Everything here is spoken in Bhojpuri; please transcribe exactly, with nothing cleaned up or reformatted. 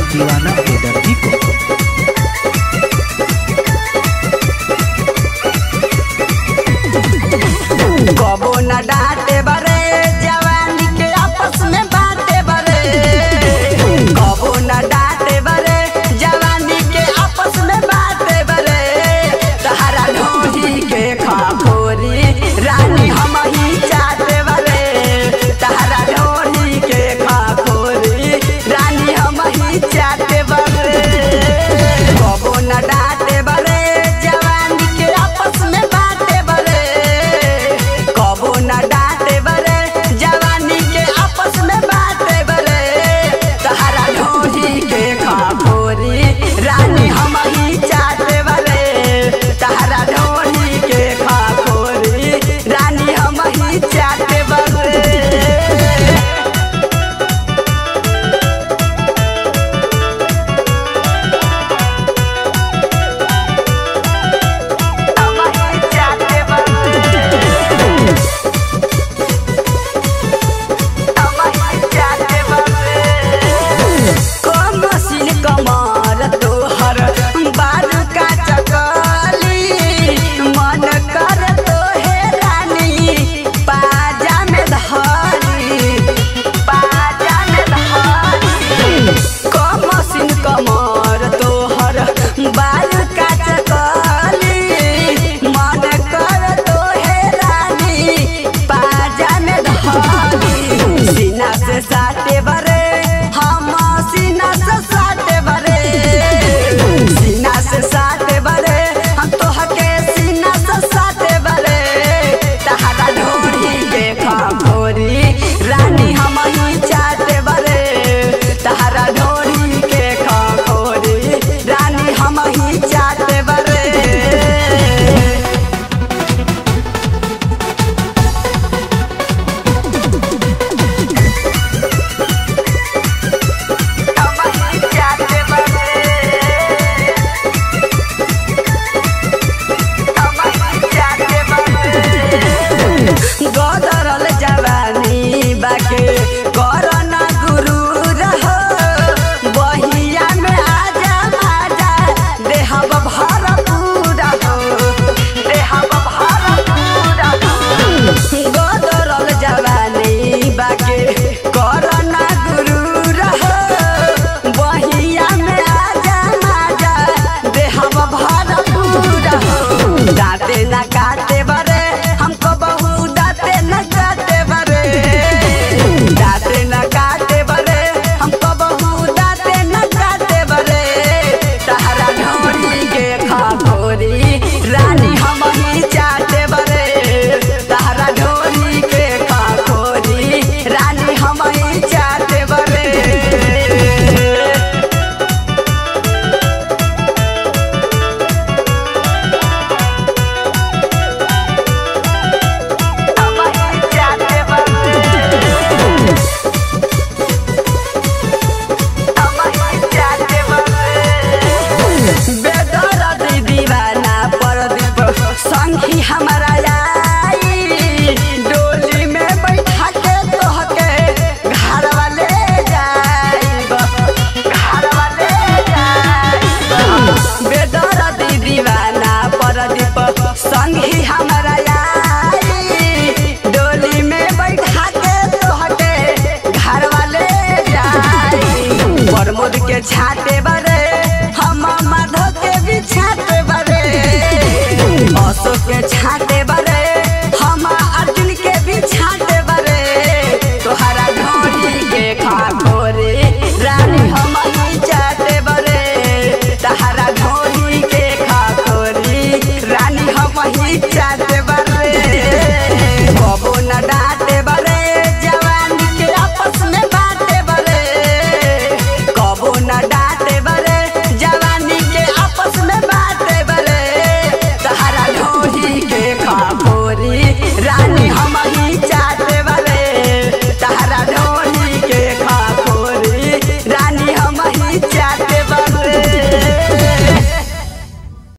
दीवाना बेदर्दी को। कबो न डांटे बरे जवानी के आपस में बाटे बरे, कबो न डांटे बरे जवानी के आपस में बाटे बरे। तहरा ढोही के खाखोरी रानी हम ही चाहते बरे, तहरा ढोही के खाखोरी रानी हम ही चाहते बरे। कबो न डांटे बरे जवानी के आपस में बाटे बरे, कबो न डांटे बरे जवानी के आपस में बाटे बरे। तहरा ढोही के खाखोरी रानी हम ही चाहते बरे, तहरा ढोही के खाखोरी रानी हम ही चाहते बरे। कमर तोहर बारू का चकली मन कर तोहे रानी पाजा में धरी, पाजा में धरी। कमसिन कमर तोहर बारू का चकली मन कर तोहे रानी पाजा में धरी। सीना से साटे बरे हम सीना से साटे बरे, सीना से साटे बरे हम तोहके सीना से साटे बरे। तहरा ढोरी के खाखोरी रानी हम ही चाहते बरे, तहरा ढोरी के खाखोरी रानी हम ही चाहते बरे। गदरल जवानी बाके करना गुरूर हो, बहिया में आजा आजा देहब भरपूर हो, देहब भरपूर हो। गदरल जवानी बाके करना गुरूर हो, बहिया में आजा आजा देहब भरपूर हो। दाँते न काटे बरे हमको बहु दाते न काटे बरे, दाते न काटे बरे हमको बहु दाते न काटे बरे। तहरा ढोरी के खाखोरी रानी हम ही चाहते बरे, तहरा ढोरी के खाखोरी रानी हम ही चाहते बरे। बेदर्दी दीवाना परदीप संगी हमारा आई, डोली में बैठा के तोहके घर वाले जाइब, घर वाले जाइब। बेदर्दी दीवाना परदीप संगी हमारा आई, डोली में बैठा के तोहके घर वाले जाइब। प्रमोद के छाते